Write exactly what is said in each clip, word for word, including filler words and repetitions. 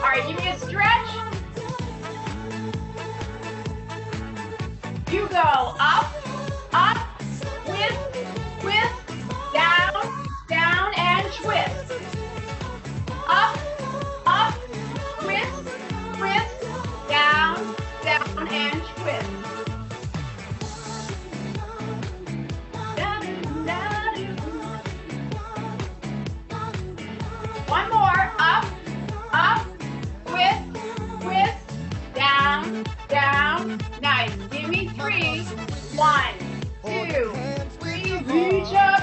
right, give me a stretch. You go up, up, twist, twist, down, down, and twist. Up, up, twist, twist, down, down, and twist. One more, up, up, twist, twist, down, down. Nice. Give me three. One, two, three. Reach up.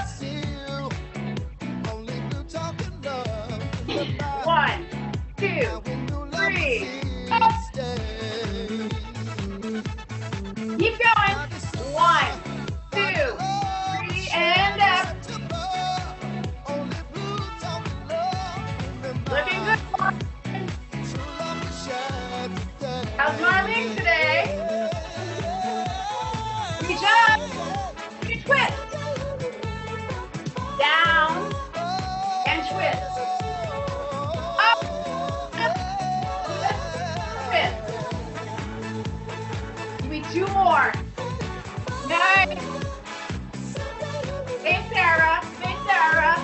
One, two, three. Up. Keep going. One, two, three, and up. Looking good. How's Marlene today? Reach up. You twist. Down. And twist. Up. Twist. Give me two more. Nice. Hey, Sarah. Hey, Sarah.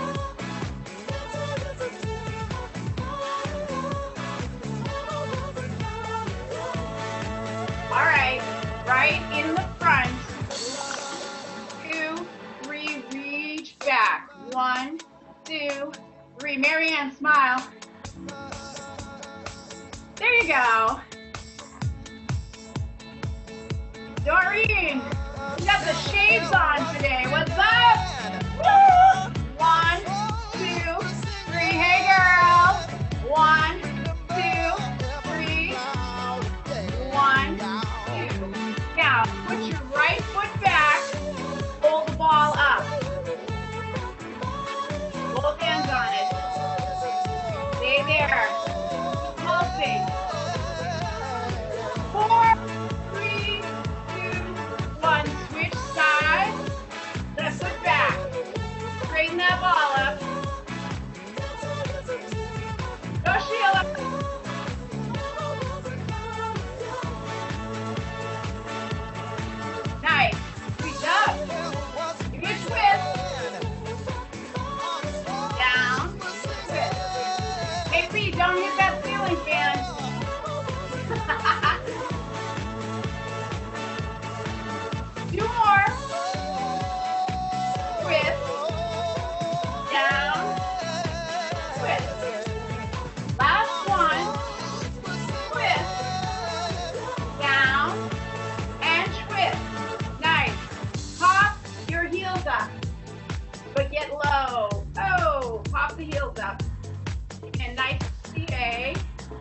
All right, right in the front. Two, three, reach back. One, two, three. Marianne, smile. There you go. Doreen, you got the shades on today. What's up? Woo! One, two, three. Hey, girl. One, two, three. One, two. Now, put your right foot back. Hold the ball up. Both hands on it. Stay there. Pulsing. Four, three, two, one. Switch sides. Left foot back. Straighten that ball up. Go, Sheila. Nice. Reach up. Give me a twist. Down. Twist. Hey, Pete, don't hit that ceiling fan. Two more. Twist. Down. Twist. Last one. Twist. Down. And twist. Nice. Pop your heels up. But get low. Oh, pop the heels up. And nice C A.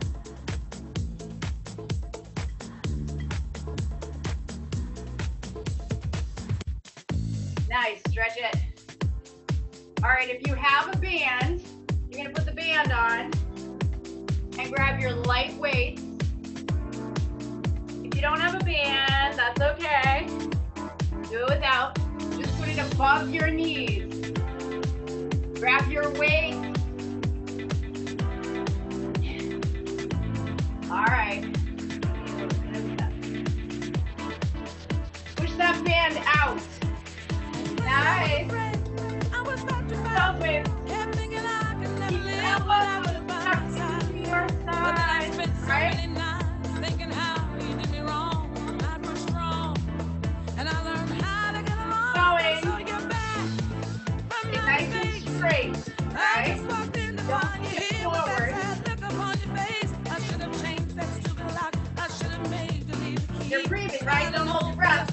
Nice, stretch it. All right, if you have a band, you're gonna put the band on and grab your light weights. If you don't have a band, that's okay. Do it without. Just put it above your knees. Grab your weight. All right. Push that band out. Nice. Self weight. Keep the elbows back to your side. Right? Nice and straight, right? Don't shift forward. You're breathing, right? Don't hold your breath.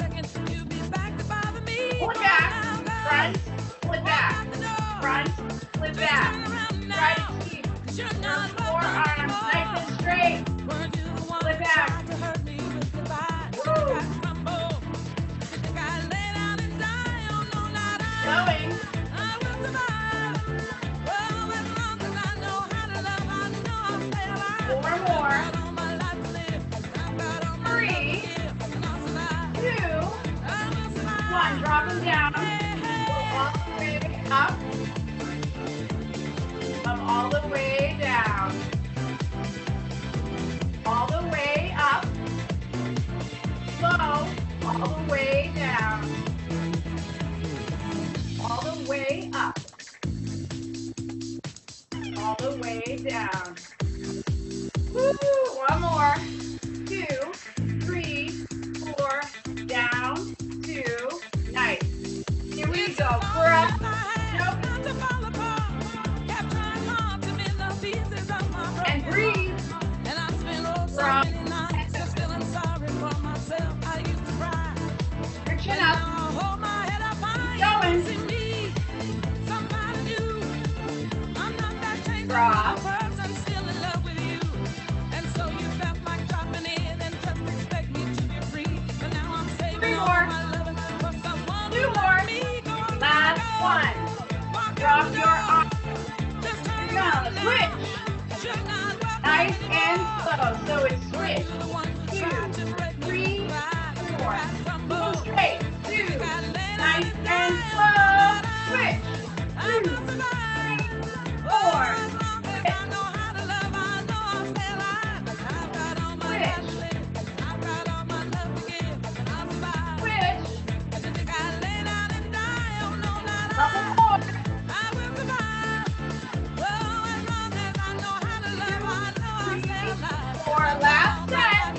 Pull it back, front, pull it back, front, pull it back. Try to keep your forearms nice and straight. Pull it back. Woo. Going. Four more. Three, two, one. Drop them down. Go all the way up. Come all the way down. all the way down, all the way up, all the way down. Woo! One more. Two, three, four, down, two. Nice. Here we go. Breath. Nope. And breathe. From. Your chin up. Going. Drop. Three more. Two more. Last one. Drop your arm. You're gonna switch. Nice and slow. So it's switch. Two, three, four. Go straight. Two. Nice and slow. Switch. Two, three, four. Last set.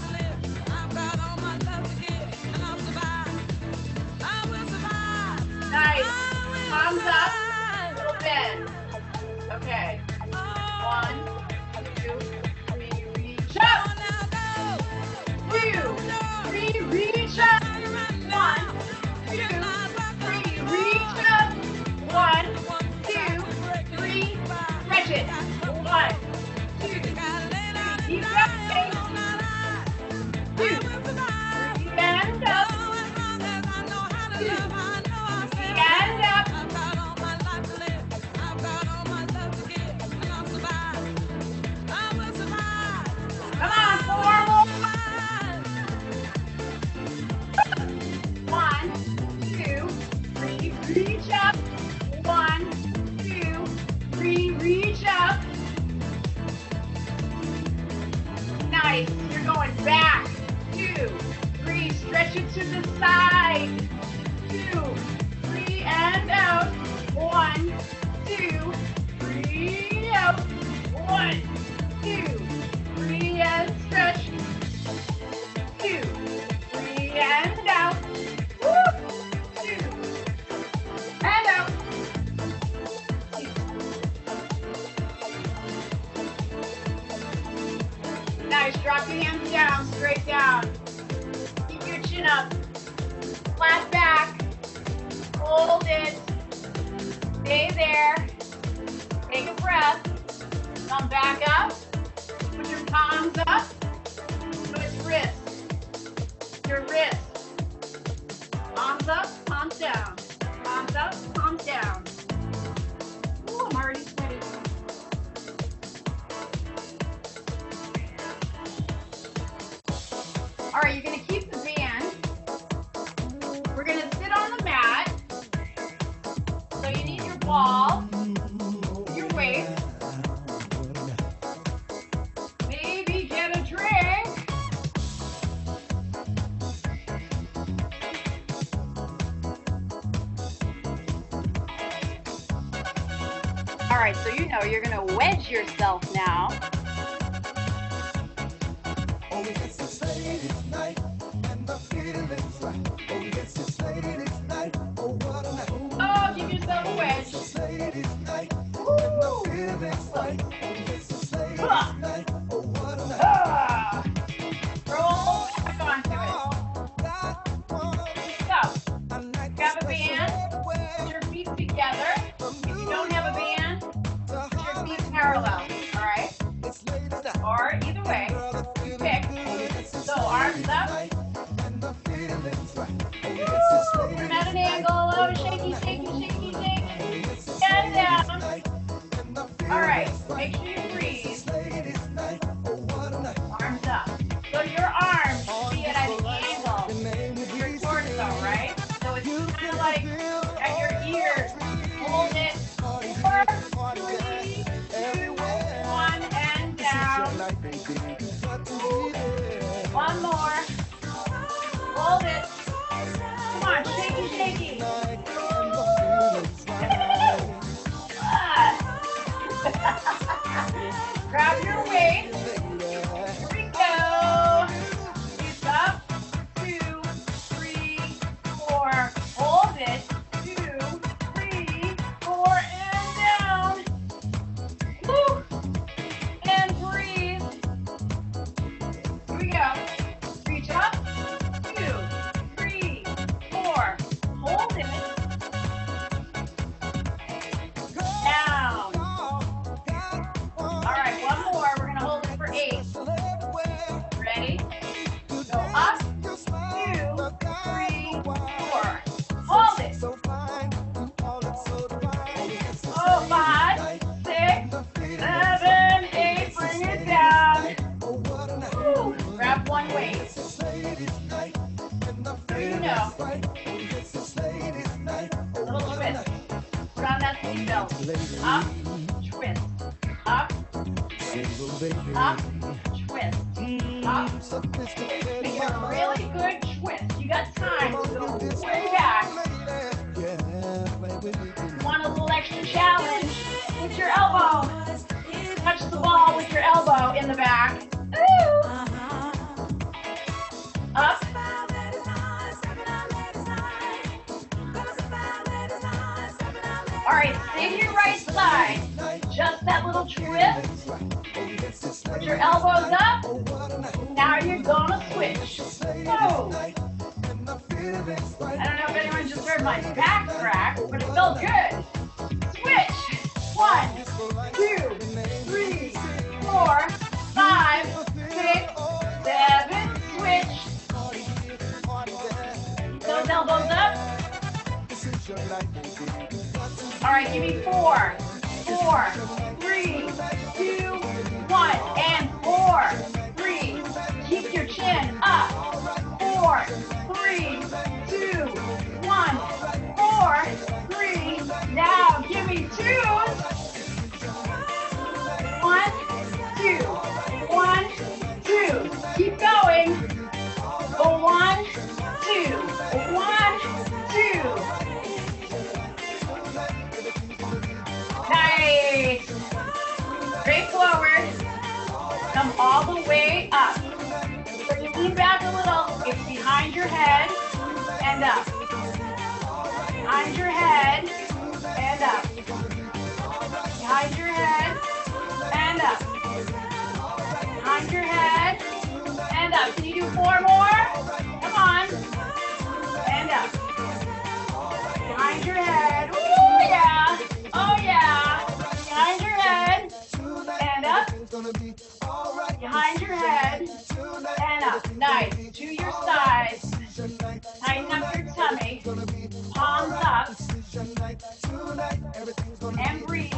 Nice. Thumbs up. Little bend. Okay. One, two, three, reach up. Two, three, reach up. One, two, three, reach up. One, two, three, stretch it. One, two, three, keep up. Two, stand up, two, stand up, come on, four more, one, two, three, reach up, one, two, three, reach up, nice, you're going back. Two, three, stretch it to the side. Two, three, and out. One, two, three, out. One, two, three, and stretch. Two, three, and out. Woo! Two, and out. Nice, drop your hands down, straight down. Keep your chin up. Flat back. Hold it. Stay there. Take a breath. Come back up. Put your palms up. Switch wrists. Your wrists. Palms up, palms down. Palms up, palms down. Ooh, I'm already sweating. All right, you're gonna keep the band. We're gonna sit on the mat. So you need your ball, your weight. Maybe get a drink. All right, so you know you're gonna wedge yourself now. Oh, give yourself a wedge. Woo. Ah. Roll back onto it. So, grab a band, put your feet together. If you don't have a band, put your feet parallel, all right? Or either way, you pick. So, arms up. Woo. Put them at an angle. Oh, shaky, shaky, shaky, shaky. Stand down. All right, make sure you breathe. Arms up. So your arms should be at an angle with your torso, right? So it's kind of like at your ears. Hold it. Four, three, two, one, and down. One more. Hold it. shaky, shaky. Grab your weight. Here we go. It's up. Two, three, four. Hold it. Two, three, four, and down. Woo. And breathe. Here we go. Reach up. Two, three, four. Hold it. Down. All right, one more. We're going to hold it for eight. Ready? Go up. Two, three, four. Hold it. Oh, five, six, seven, eight. Bring it down. Woo. Grab one weight. So you know. A little twist. Put on that seat belt. Up, twist. Up, up, twist. Up. Make a really good twist. You got time to go way back. Want a little extra challenge? With your elbow. Touch the ball with your elbow in the back. Ooh. Up. All right, stay to your right side. Just that little twist. Put your elbows up. Now you're gonna switch. Whoa. I don't know if anyone just heard my back crack, but it felt good. Switch. One, two, three, four, five, six, seven. Switch. Those elbows up. All right, give me four, four, three, two, one, and four, three. Keep your chin up. Four, three, two, one, four, three. Now give me two. One, two, one, two. Keep going. Oh, one, two, one, two. Nice. Straight forward. Come all the way up. So you lean back a little. It's behind your head and up. Behind your head and up. Behind your head and up. Behind your head and up. Can you do four more? Come on. And up. Behind your head. Ooh, yeah. Oh, yeah. Behind your head and up. Behind your head and up. Nice. To your sides. Tighten up your tummy. Palms up. And breathe.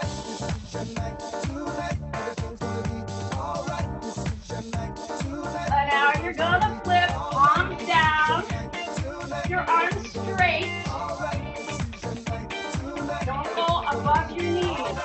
And now you're gonna flip. Palms down. Your arms straight. Don't go above your knees.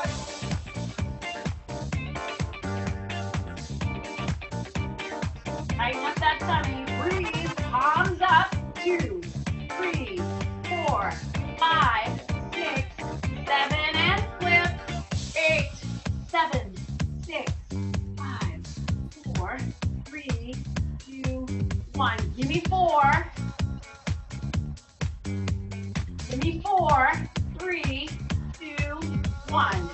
Tighten up that tummy. Breathe. Palms up. Two, three, four, five, six, seven, and flip. Eight, seven, six, five, four, three, two, one. Give me four. Give me four. Three, two, one.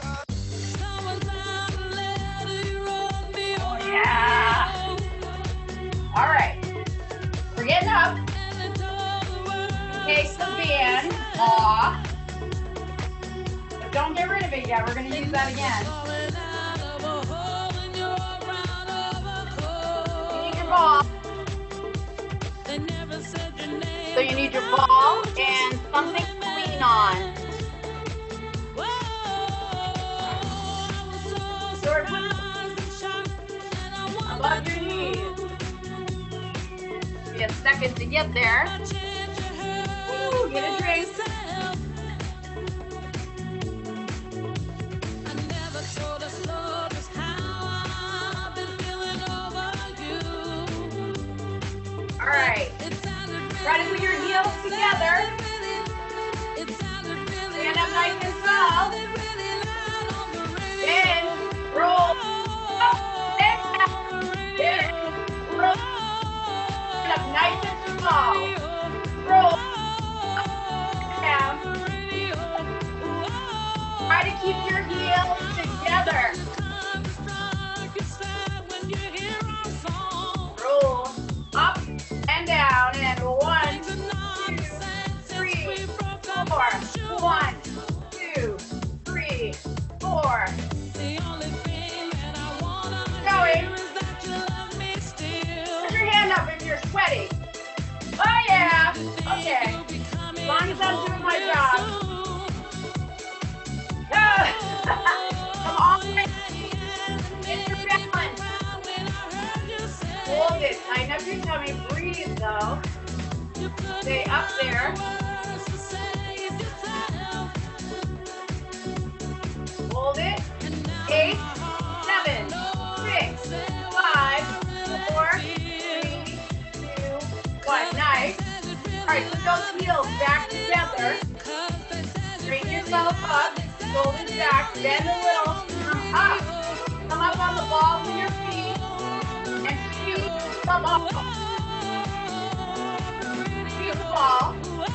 Oh, yeah. All right. We're getting up. Take the band off. But don't get rid of it yet. We're going to use that again. You need your ball. So you need your ball and something to lean on. Sort of above your knees. Be a second to get there. Ooh, get a drink. All right. Try to put your heels together. okay. As long as I'm doing my job. Come on. Get your balance. Hold it. Tighten up your tummy. Breathe though. Stay up there. Hold it. Eight, seven, six, five, four, three, two, one. Nice. All right, put those heels back together. Straighten yourself up. Shoulders back. Bend a little. Come up. Come up on the balls of your feet. And feet come up. Feet the ball.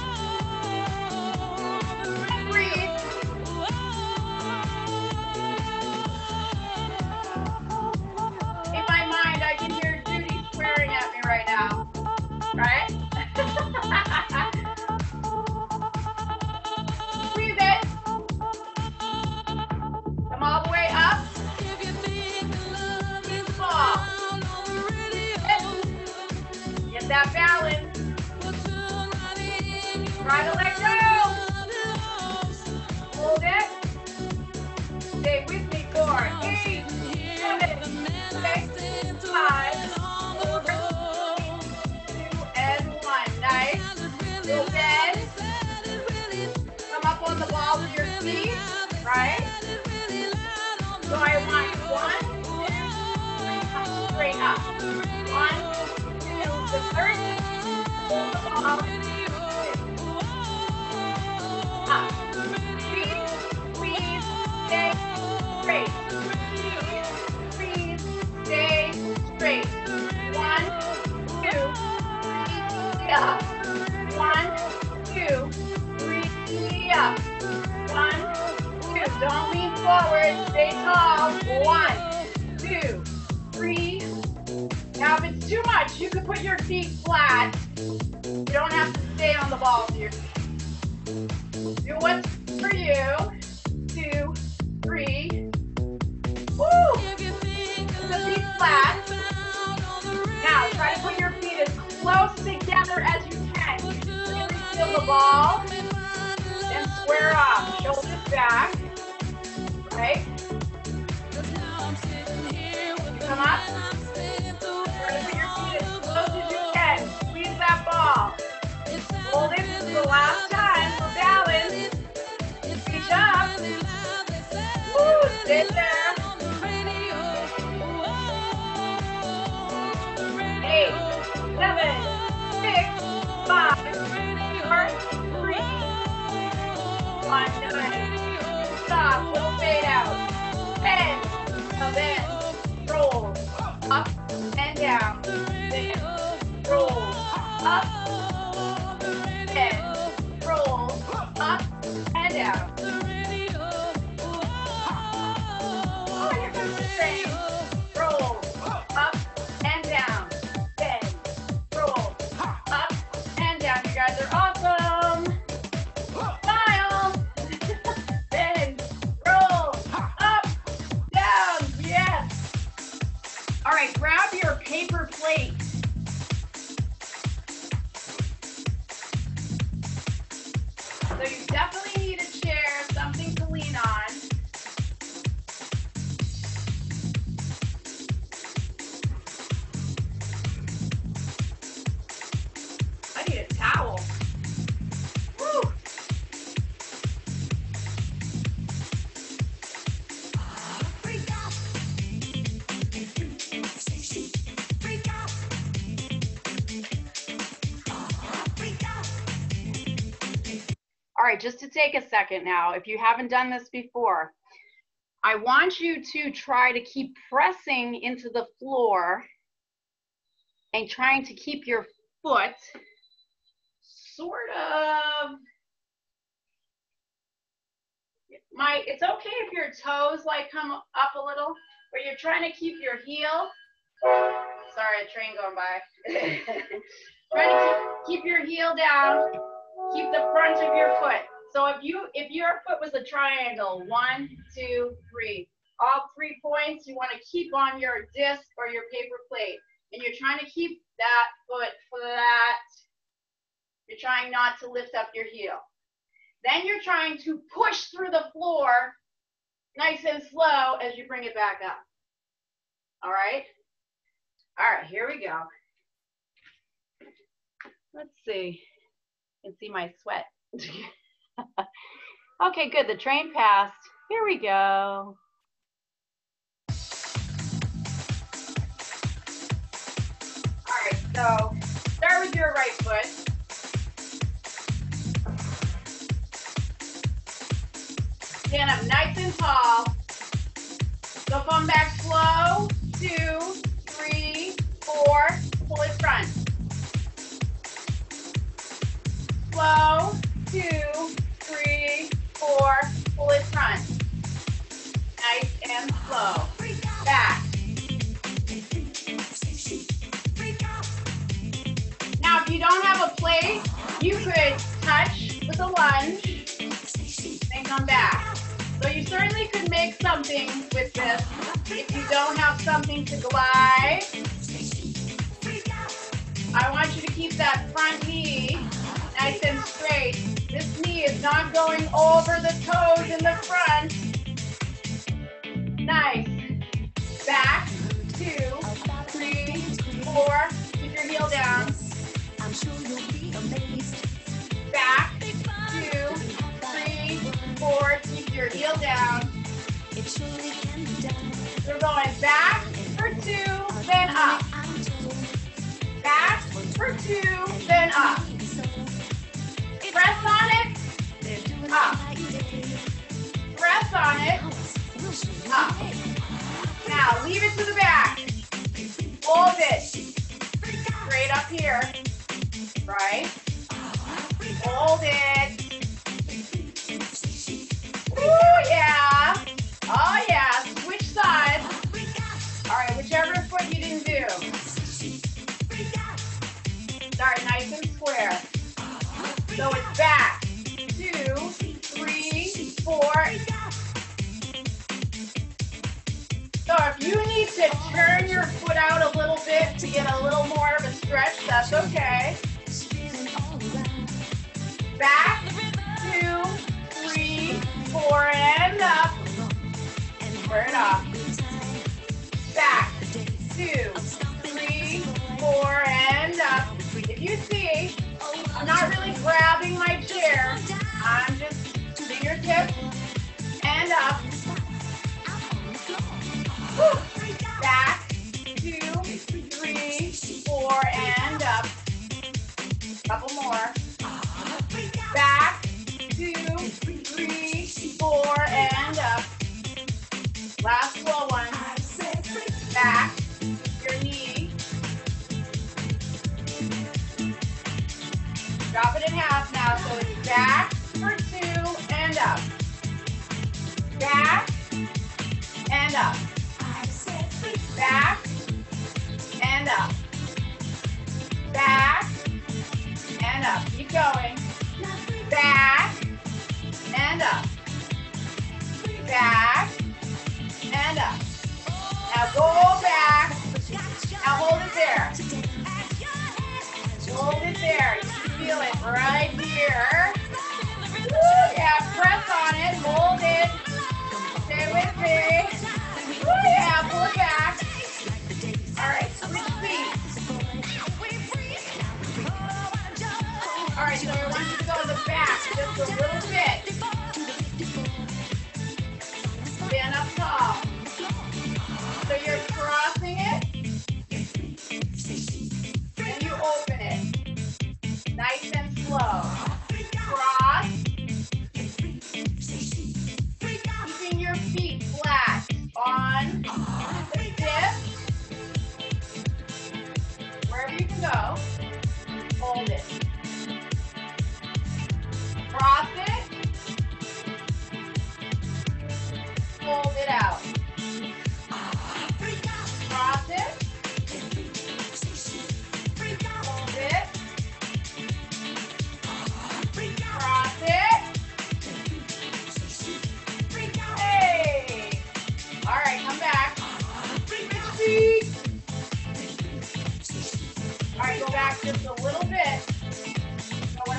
And breathe. In my mind, I can hear Judy swearing at me right now. Right? Breathe it. Come all the way up. Breathe the ball. Get that balance. Try to let go. Hold it. Stay with me for eight, seven, six, five, four, three, two, and one. Nice. Go bend. Come up on the balls of your feet. Right? So I want one, two, three, come straight up. One, two, the third. Hold the ball. Up. Breathe, breathe, stay straight. Breathe, breathe, stay straight. One, two, three, up. One, two, three, up. One, two, don't lean forward, stay tall. One, two, three. Now if it's too much, you can put your feet flat. You don't have to stay on the balls here. Do what's for you. Two, three. Woo! Put the feet flat. Now try to put your feet as close together as you can. Really feel the ball. Then square off. Shoulders back. Right? Come up. Try to put your feet as close as you can. Squeeze that ball. Hold it for the last time for balance. Reach up. Woo, stay there. Eight, seven, six, five, four, three, one, nine. Stop, little fade out. Bend, a bend, roll, up and down. Bend, roll, up, bend, roll, up and down. Oh, here comes the train. Roll, up and down. Bend, roll, up and down. You guys are awesome. Smile. Bend, roll, up, down. Yes. All right, grab your paper plate. So you definitely need a chair, something to lean on. I need a towel. Woo! All right, just to take a second now, if you haven't done this before, I want you to try to keep pressing into the floor and trying to keep your foot sort of, my, it's okay if your toes like come up a little, but you're trying to keep your heel, sorry, a train going by, trying to keep, keep your heel down, keep the front of your foot. So if you if your foot was a triangle, one, two, three, all three points you want to keep on your disc or your paper plate, and you're trying to keep that foot flat. You're trying not to lift up your heel. Then you're trying to push through the floor nice and slow as you bring it back up. All right? All right, here we go. Let's see. You can see my sweat. Okay, good. The train passed. Here we go. All right, so start with your right foot. Stand up nice and tall. So come back slow. Two, three, four. Pull it front. Slow. Two, three, four. Pull it front. Nice and slow. Back. Now, if you don't have a plate, you could touch with a lunge and come back. So you certainly could make something with this if you don't have something to glide. I want you to keep that front knee nice and straight. This knee is not going over the toes in the front. Nice. Back, two, three, four. Keep your heel down. Back, two, three, four. Keep your heel down. We're going back for two, then up. Back for two, then up. Press on it, up. Press on it, up. Now leave it to the back. Hold it. Straight up here. Right? Hold it. Ooh, yeah. Oh, yeah. Switch sides. All right, whichever foot you didn't do. Start nice and square. So it's back. Two, three, four. So if you need to turn your foot out a little bit to get a little more of a stretch, that's okay. Back, two, three, four, and up. Square it off. Back, two, three, four, and up. If you see, I'm not really grabbing my chair. I'm just fingertips and up. Woo. Back, two, three, four, and up. Couple more. Back, two, three, four, and up. Last slow one. Back, your knee. Drop it in half now, so it's back for two and up. Back and up. Back and up. Back and up. Keep going. Back and up. Back and up. Now go back. Now hold it there. Hold it there. You can feel it right here. Woo, yeah, press on it. Hold it. Stay with me. Woo, yeah, pull it back. All right, switch feet. All right, so I want you to go to the back just a little bit. Stand up tall. So you're crossing it. Then you open it. Nice and slow. Cross. Keeping your feet flat on the dip. Wherever you can go. Hold it. Cross it. Hold it out. Cross it. Hold it. Cross it. Hey. All right, come back. Switch feet. All right, go back just a little bit. So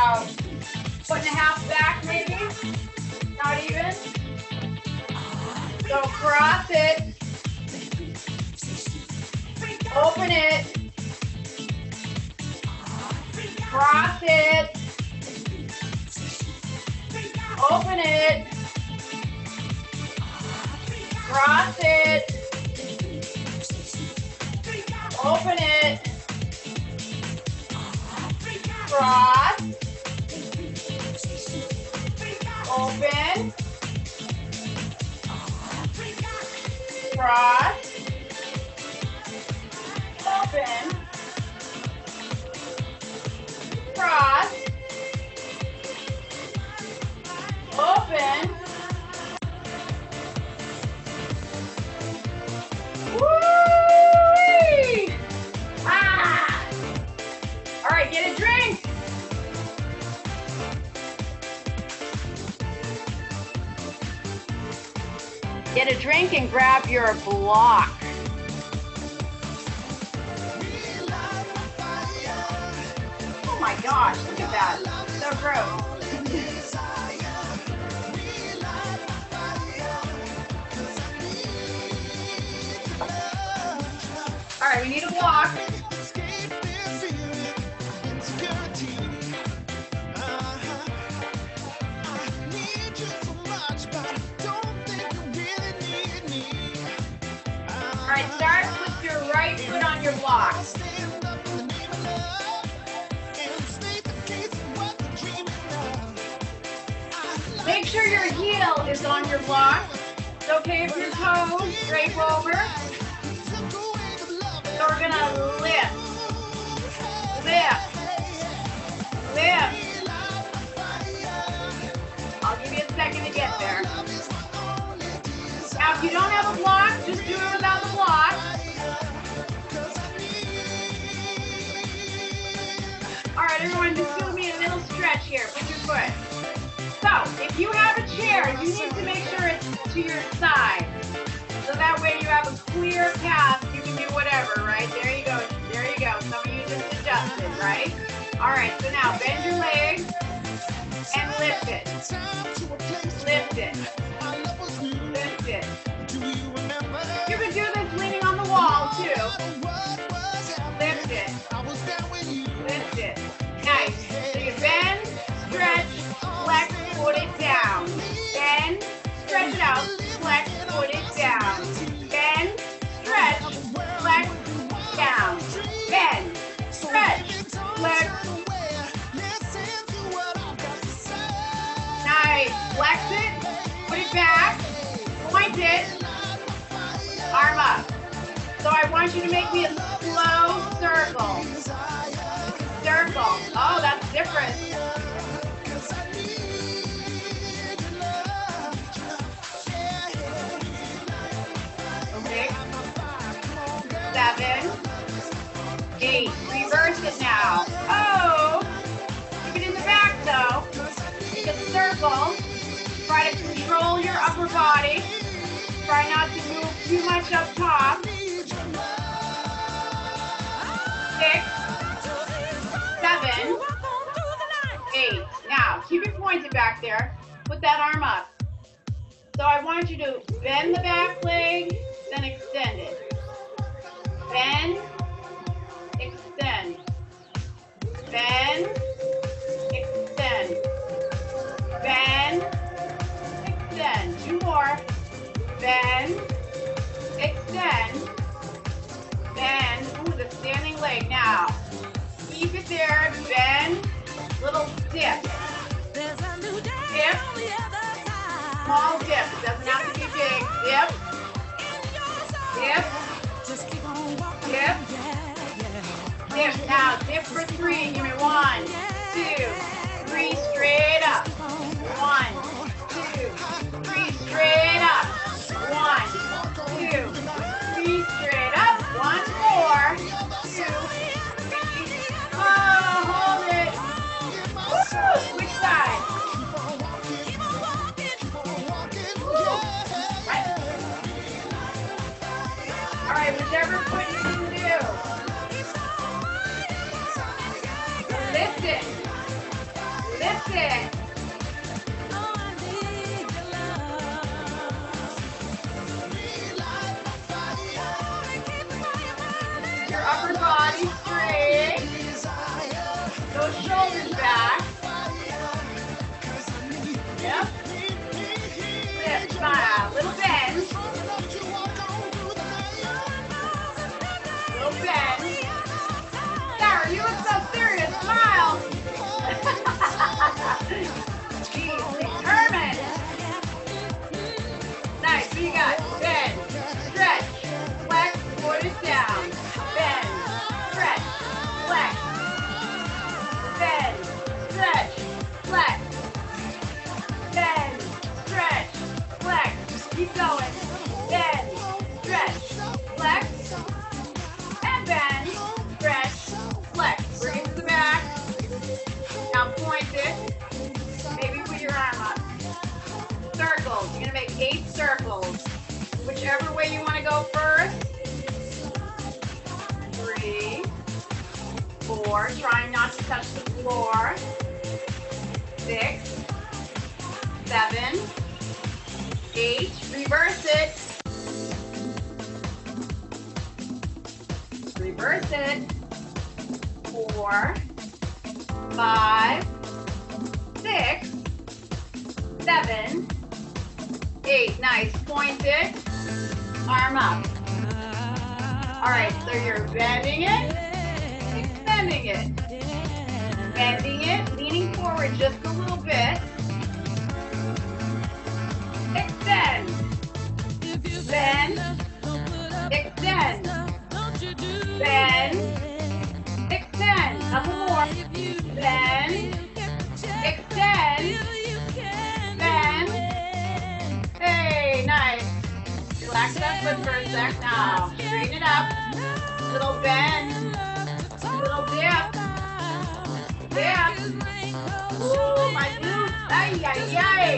about foot and a half back maybe, not even. So cross it, open it, cross it, open it, cross it, open it, cross, open, cross, open, cross, open, woo-wee! Ah! All right, get a drink. Get a drink and grab your block. Oh my gosh, look at that. So gross. All right, we need a block. All right, start with your right foot on your block. Make sure your heel is on your block. It's okay if your toes drape over. So we're gonna lift, lift, lift. I'll give you a second to get there. Now, if you don't have a block, just do it without the block. All right, everyone, just do me a little stretch here. Put your foot. So, if you have a chair, you need to make sure it's to your side. So that way you have a clear path. You can do whatever, right? There you go. There you go. Some of you just adjusted, right? All right, so now bend your legs and lift it. Lift it. Lift it. You can do this leaning on the wall, too. Lift it. Lift it. Nice. So you bend, stretch, flex, put it down. Bend, stretch it out, flex, put it down. Bend, stretch, flex, down. Bend, stretch, flex. Nice. Flex it, put it back, point it, arm up. So I want you to make me a slow circle. Circle. Oh, that's different. Six, seven, eight. Reverse it now. Oh, keep it in the back though. Make a circle. Try to control your upper body. Try not to move too much up top. Six, seven, eight. Now, keep it pointed back there. Put that arm up. So I want you to bend the back leg, then extend it. Bend, extend. Bend, extend. Bend, extend. Two more. Bend, extend. Bend. Ooh, the standing leg. Now, keep it there. Bend, little dip. Dip. Small dip. It doesn't have to be big. Dip. Dip. Dip. Dip. Now, dip for three. Give me one, two, three. Straight up. One, two, three. Straight up. One, two, three. Straight up. One more. Two, three. Oh, hold it. Woo! Switch side. All right, whichever foot you can do. Lift it. That's it. Your upper body straight. Those shoulders back. Yep. Lift, smile. Little bend. Little bend. Sarah, you look so serious. Smile. Jeez, determined. Nice. What you got? Bend. Stretch. Flex. Put it down. Bend. Stretch. Flex. Bend. Stretch. Flex. Bend. Stretch. Flex. Keep going. Bend. Stretch. Flex. And bend. Stretch. Flex. Bring it to the back. Now point it. Maybe put your arm up. Circles. You're going to make eight circles. Whichever way you want to go first. Three. Four. Trying not to touch the floor. Six. Seven. Eight. Reverse it. Reverse it. Four. Five. Six. Seven. Eight. Nice. Point it. Arm up. All right. So you're bending it. Extending it. Bending it. Leaning forward just a little bit. Extend. Bend. Extend. Bend. Extend. Couple more. Bend. Extend. Bend. Hey, nice. Relax that foot for a sec now. Straighten it up. Little bend. Little dip. Dip. Ooh, my glutes. Ay, ay, ay.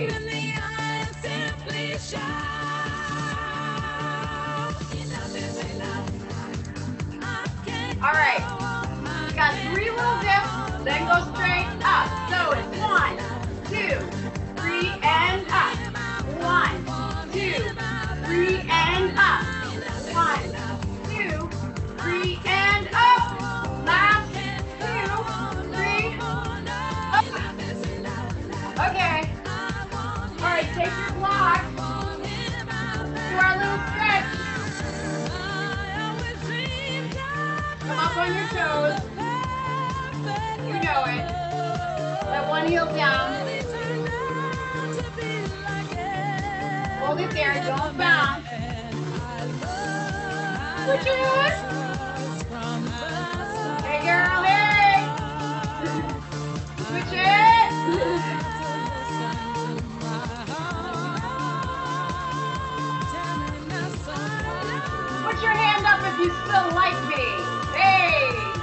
All right, we got three little dips, then go straight up. So it's one, two, three, and up. One, two, three, and up. One, two, three, and up. Last two, three, up. Okay. All right, take your block. Do our little stretch. Come up on your toes. You know it. Let one heel down. Hold it there. Don't bounce. Switch it. Hey, girl. Hey. Switch it. Put your hand up if you still like me. Hey!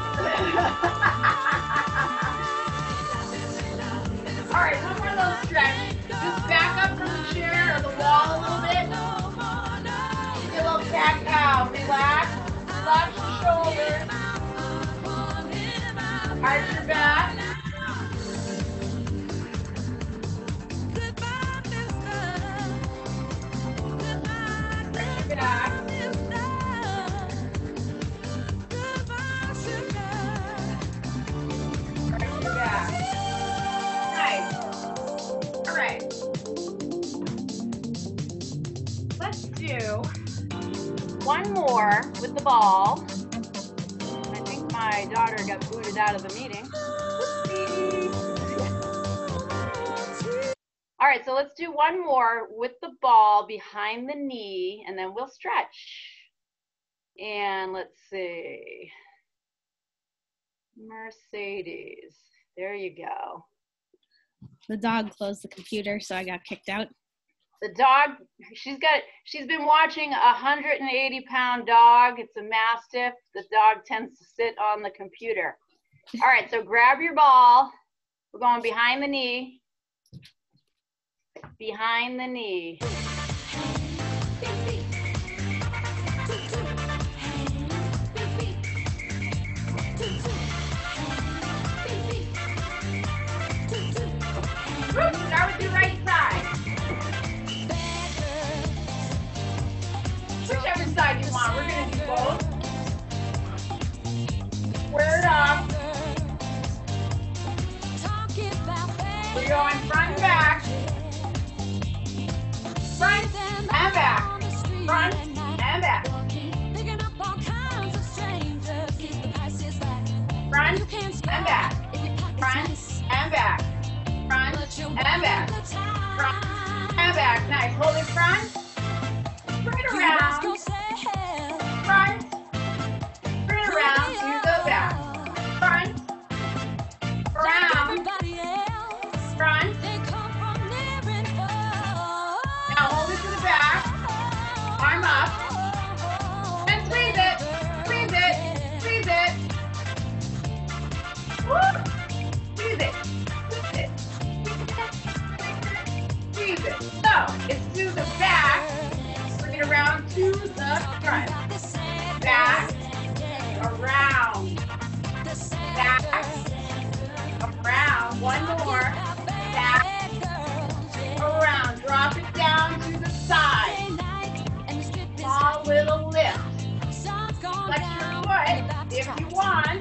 All right, one more little stretch. Just back up from the chair or the wall a little bit. Get a little back out. Relax. Relax your shoulders. Arch your back. Arch your back. Nice. All right. Let's do one more with the ball. I think my daughter got booted out of the meeting. All right, so let's do one more with the ball behind the knee, and then we'll stretch. And let's see. Mercedes. There you go. The dog closed the computer, so I got kicked out. The dog, she's got, she's been watching a one hundred eighty pound dog. It's a Mastiff. The dog tends to sit on the computer. All right, so grab your ball. We're going behind the knee. Behind the knee. side you want. We're going to do both. Square it off. We're going front and back. Front and back. Front and back. Front and back. Front and back. Front and back. Front and back. Nice. Hold it front. Right around. Front. Right around to the back. Front. Around. Front. Now hold it to the back. Arm up. And squeeze it. Squeeze it. Squeeze it. Woo! Squeeze it. Squeeze it. Squeeze it. So it's to the back. Bring it around to the front. Back. Around. Back. Around. One more. Back. Around. Drop it down to the side. Small little lift. Flex your foot if you want.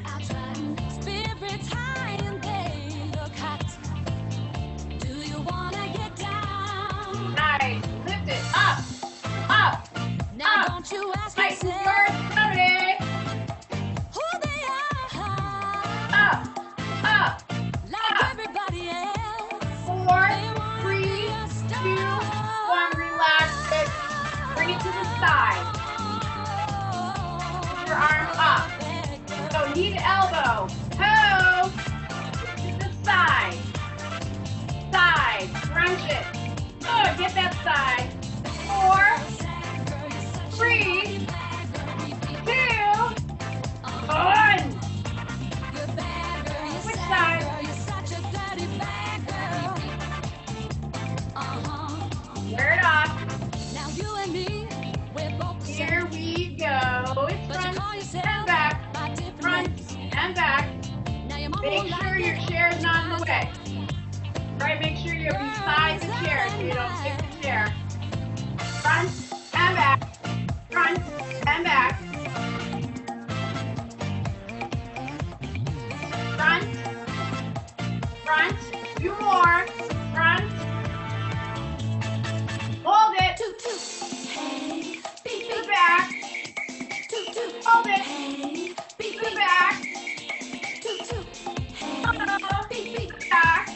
Nice. Lift it up. Up. Up. Tighten your stomach. Up. Up. Up. Four, three, two, one. Relax it. Bring it to the side. Put your arm up. So knee to elbow. Toe. To the side. Side. Crunch it. Good. Get that side. Four, three, two, one. Which side? Wear it off. Here we go. It's front and back. Front and back. Make sure your chair is not in the way. Right, make sure you're beside the chair so you don't kick the chair. Front and back. Front and back. Front. Front. Two more. Front. Hold it. To the back. Hold it. To the back. Back.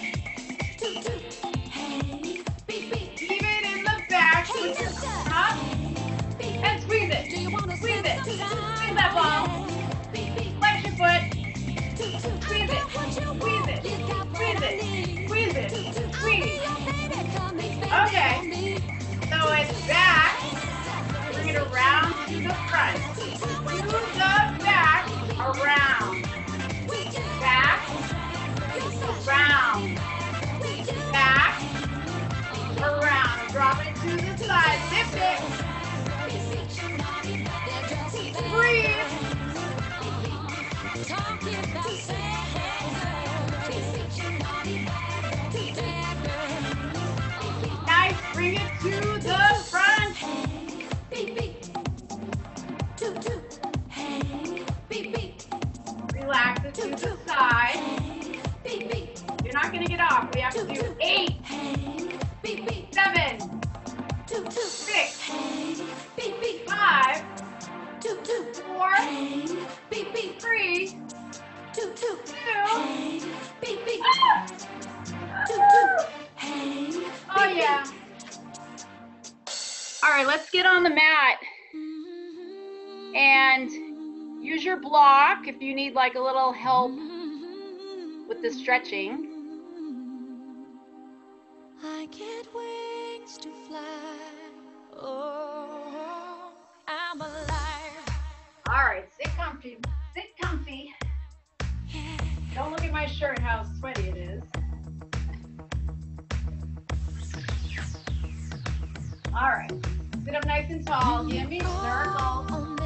Keep it in the back. Put your arm up. And squeeze it. Squeeze it. Squeeze that ball. Flex your foot. Squeeze it. Squeeze it. Squeeze it. Squeeze it. Squeeze. Okay. So it's back. Bring it around to the front. To the back. Around. Back. Around. Back. Around. Drop it to the side. Lift it. Breathe. Nice. Bring it to the front. Relax it to the side. You're not going to get off. We have to do eight, seven, six, five, four, three, two, oh yeah. All right, let's get on the mat and use your block if you need like a little help with the stretching. I get wings to fly. Oh, I'm alive. All right, sit comfy. Sit comfy. Don't look at my shirt, how sweaty it is. All right, sit up nice and tall. Give me circles.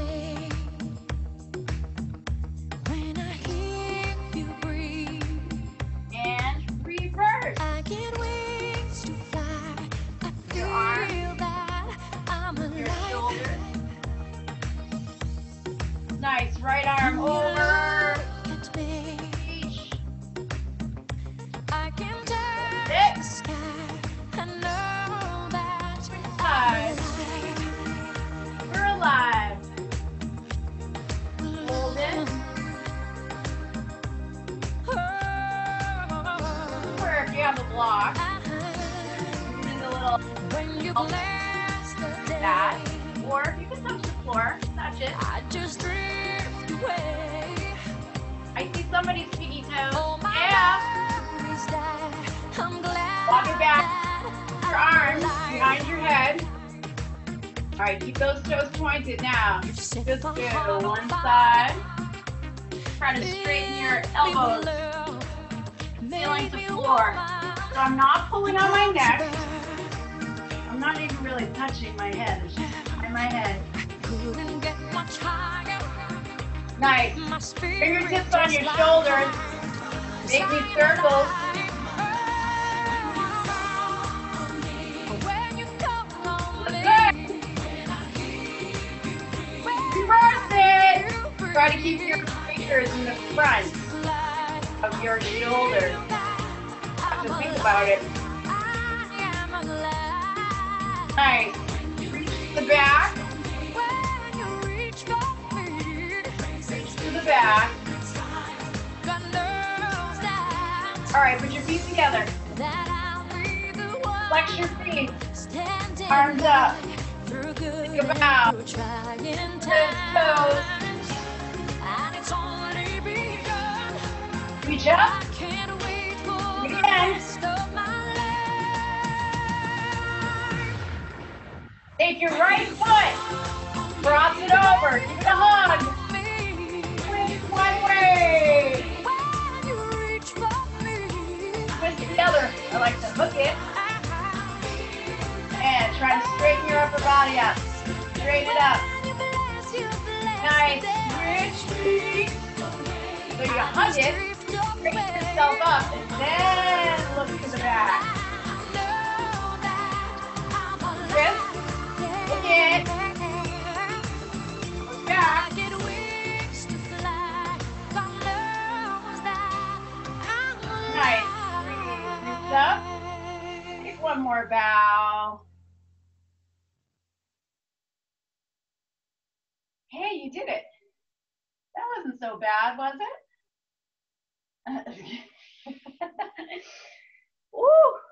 When I hear you breathe, And reverse. I get wings to fly. I Your feel arm. that I'm Your alive. shoulders. that. Or you can touch the floor, touch it. I just drift away. I see somebody's pinky toes. Oh, my Yeah. memories that I'm glad Walk it back. that Your I arms lied. behind your head. All right, keep those toes pointed now. You set Just my do heart on one fire. side. Try to straighten your Filled me with elbows, love. feeling Made the me floor. woman. So I'm not pulling on my neck. I'm not even really touching my head. It's just behind my head. Couldn't get much higher. Nice. My spirit Fingertips on your just shoulders. like Make me circles. when you call on That's me. good. Reverse it. Try to keep your fingers in the front of your shoulders. Have to think about it. Nice. Reach to the back. Reach to the back. All right, put your feet together. Flex your feet. Arms up. Think about those toes. Reach up. Again. Take your right foot. Cross it over. Give it a hug. Twist one way. Twist the other. I like to hook it. And try to straighten your upper body up. Straighten it up. Nice. Reach. So you hug it. Straighten yourself up. And then look to the back. Twist. Again. Look back. Nice. Reach up. Take one more bow. Hey, you did it. That wasn't so bad, was it? Woo!